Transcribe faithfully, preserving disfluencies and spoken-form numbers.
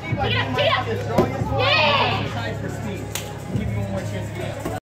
like you might be the strongest one. Yeah. For speed. Give you one more chance again.